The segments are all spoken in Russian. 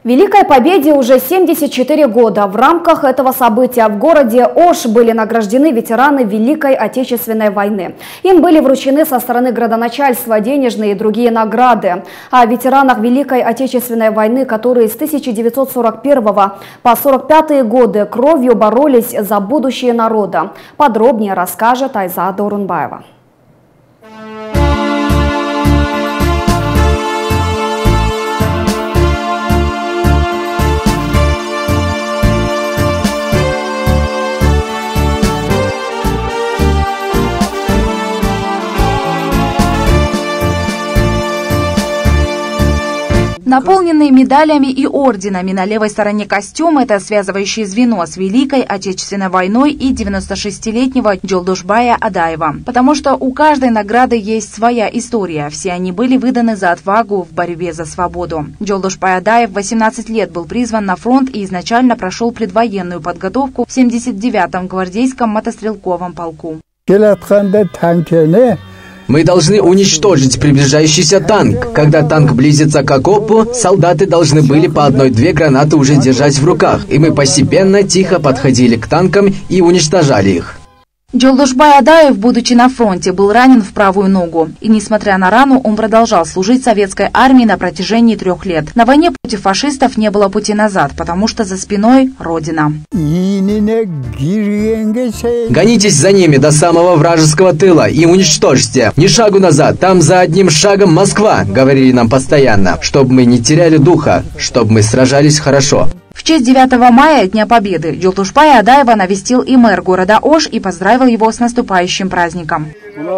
Великой Победе уже 74 года. В рамках этого события в городе Ош были награждены ветераны Великой Отечественной войны. Им были вручены со стороны градоначальства денежные и другие награды. О ветеранах Великой Отечественной войны, которые с 1941 по 1945 годы кровью боролись за будущее народа, подробнее расскажет Айзада Орунбаева. Наполненные медалями и орденами на левой стороне костюм – это связывающее звено с Великой Отечественной войной и 96-летнего Жолдошбая Адаева. Потому что у каждой награды есть своя история. Все они были выданы за отвагу в борьбе за свободу. Жолдошбай Адаев 18 лет был призван на фронт и изначально прошел предвоенную подготовку в 79-м гвардейском мотострелковом полку. Мы должны уничтожить приближающийся танк. Когда танк близится к окопу, солдаты должны были по 1-2 гранаты уже держать в руках. И мы постепенно тихо подходили к танкам и уничтожали их. Жолдошбай Адаев, будучи на фронте, был ранен в правую ногу. И несмотря на рану, он продолжал служить советской армии на протяжении 3 лет. На войне против фашистов не было пути назад, потому что за спиной Родина. Гонитесь за ними до самого вражеского тыла и уничтожьте. Ни шагу назад, там за одним шагом Москва, говорили нам постоянно. Чтобы мы не теряли духа, чтобы мы сражались хорошо. В честь 9 мая, Дня Победы, Жолдошбая Адаева навестил и мэр города Ош и поздравил его с наступающим праздником.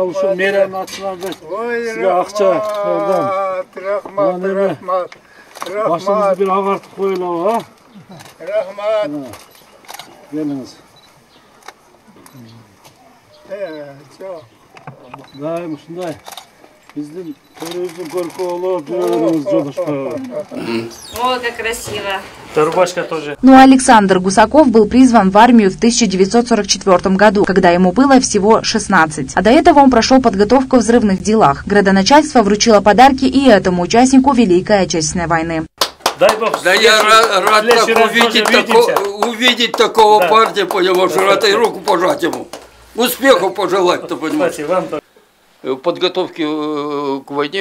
О, как красиво. Рубашка тоже. Ну а Александр Гусаков был призван в армию в 1944 году, когда ему было всего 16. А до этого он прошел подготовку в взрывных делах. Градоначальство вручило подарки и этому участнику Великой Отечественной войны. Дай Бог, да я рад увидеть такого парня, понимаешь, рад и руку пожать ему. Успехов пожелать-то, понимаешь. В подготовке к войне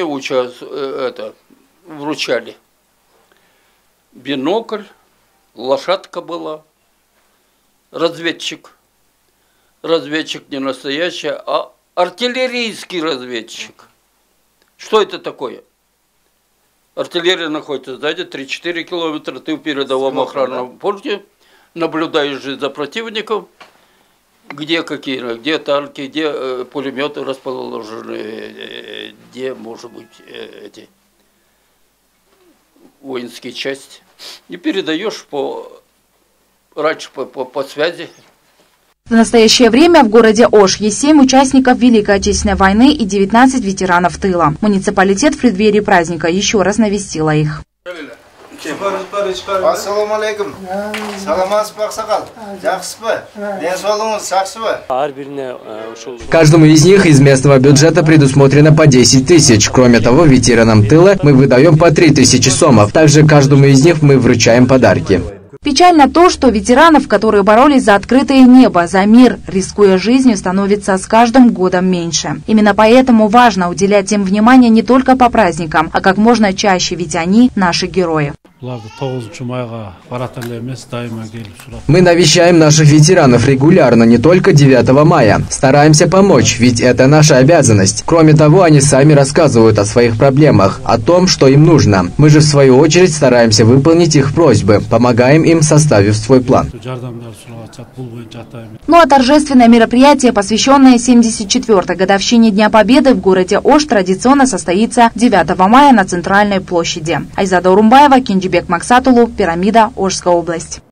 вручали бинокль, лошадка была, разведчик. Разведчик не настоящий, а артиллерийский разведчик. Что это такое? Артиллерия находится сзади, 3-4 километра, ты в передовом охранном пункте, наблюдаешь за противником, где какие, где танки, где пулеметы расположены, где, может быть, эти воинские части. И передаешь раньше по связи. В настоящее время в городе Ош есть 7 участников Великой Отечественной войны и 19 ветеранов тыла. Муниципалитет в преддверии праздника еще раз навестила их. Каждому из них из местного бюджета предусмотрено по 10 тысяч. Кроме того, ветеранам тыла мы выдаем по 3000 сомов. Также каждому из них мы вручаем подарки. Печально то, что ветеранов, которые боролись за открытое небо, за мир, рискуя жизнью, становится с каждым годом меньше. Именно поэтому важно уделять им внимание не только по праздникам, а как можно чаще, ведь они наши герои. Мы навещаем наших ветеранов регулярно, не только 9 мая. Стараемся помочь, ведь это наша обязанность. Кроме того, они сами рассказывают о своих проблемах, о том, что им нужно. Мы же, в свою очередь, стараемся выполнить их просьбы, помогаем им, составив свой план. Ну а торжественное мероприятие, посвященное 74-й годовщине Дня Победы в городе Ош, традиционно состоится 9 мая на Центральной площади. Айзада Орунбаева, Кинджибек Максатулу, Пирамида, Ошская область.